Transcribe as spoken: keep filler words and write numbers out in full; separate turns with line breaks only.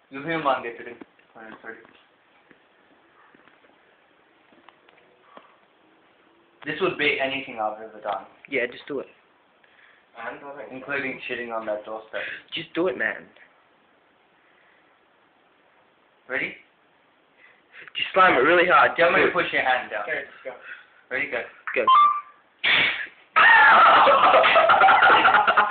Zuhim मान देते थे one thirty. This would bait anything I've ever done.
Yeah, just do it.
Including shitting on that doorstep.
Just do it, man.
Ready?
Just slam it really hard.
Tell me to push your hand down.
Okay, let's go.
Ready? Go.
Go.